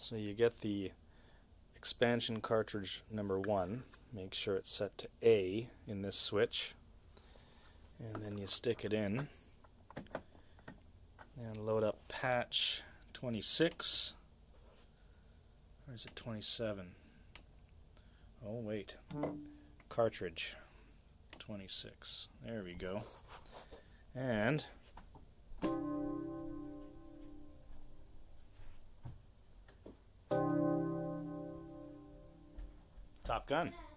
So you get the expansion cartridge number 1. Make sure it's set to A in this switch. And then you stick it in and load up patch 26. Or is it 27? Oh wait. Cartridge 26. There we go. And Top Gun.